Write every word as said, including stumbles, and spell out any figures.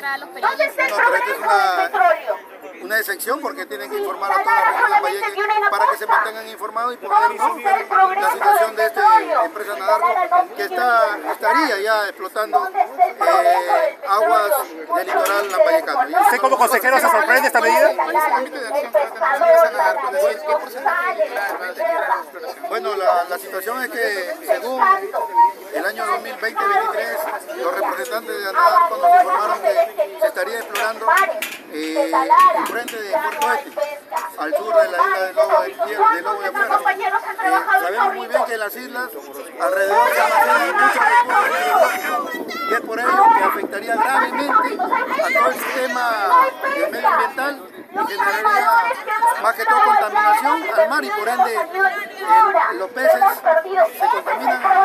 informar a los periodistas. No, pero esta es una, una excepción porque tienen que informar a toda la región de Lambayeque para que se mantengan informados y poder informar la situación de esta empresa Nadarco que está, estaría ya explotando eh, aguas del litoral lambayecano. ¿Usted como consejero se sorprende esta medida? Bueno, la, la situación es que según el año dos mil veinte veintitrés los representantes de Anadarco nos informaron que se estaría explorando eh, el frente de Puerto Este, al sur de la isla de Lobo de, de, Lobo de Afuera. Eh, sabemos muy bien que las islas alrededor se almacenan muchos recursos y es por ello que afectaría gravemente a todo el sistema medioambiental y generaría más que todo contaminación al mar y por ende eh, los peces se contaminan